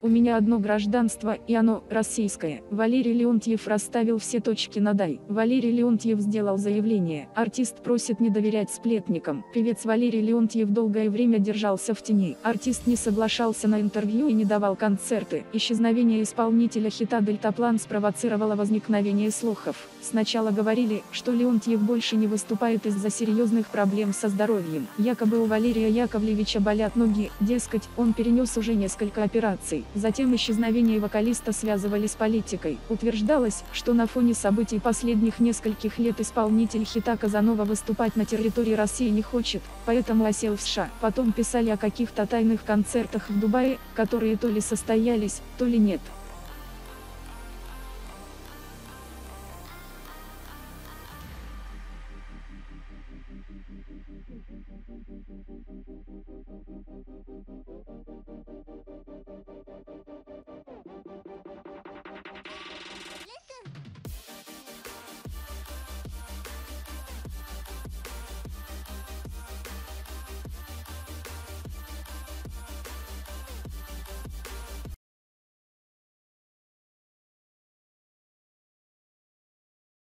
У меня одно гражданство, и оно российское. Валерий Леонтьев расставил все точки над «и». Валерий Леонтьев сделал заявление. Артист просит не доверять сплетникам. Певец Валерий Леонтьев долгое время держался в тени. Артист не соглашался на интервью и не давал концерты. Исчезновение исполнителя хита «Дельтаплан» спровоцировало возникновение слухов. Сначала говорили, что Леонтьев больше не выступает из-за серьезных проблем со здоровьем. Якобы у Валерия Яковлевича болят ноги, дескать, он перенес уже несколько операций. Затем исчезновение вокалиста связывали с политикой. Утверждалось, что на фоне событий последних нескольких лет исполнитель хита «Казанова» выступать на территории России не хочет, поэтому осел в США. Потом писали о каких-то тайных концертах в Дубае, которые то ли состоялись, то ли нет.